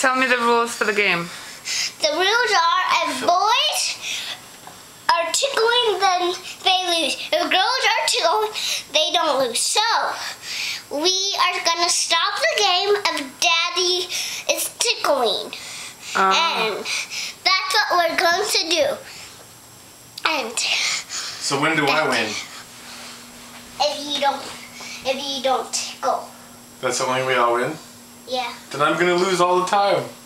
tell me the rules for the game. The rules are if boys are tickling, then they lose. If girls are tickling, they don't lose. So, we are going to stop the game if Daddy is tickling. And that's what we're going to do. And so when do I win? If you don't tickle. That's the only way I'll win? Yeah. Then I'm going to lose all the time.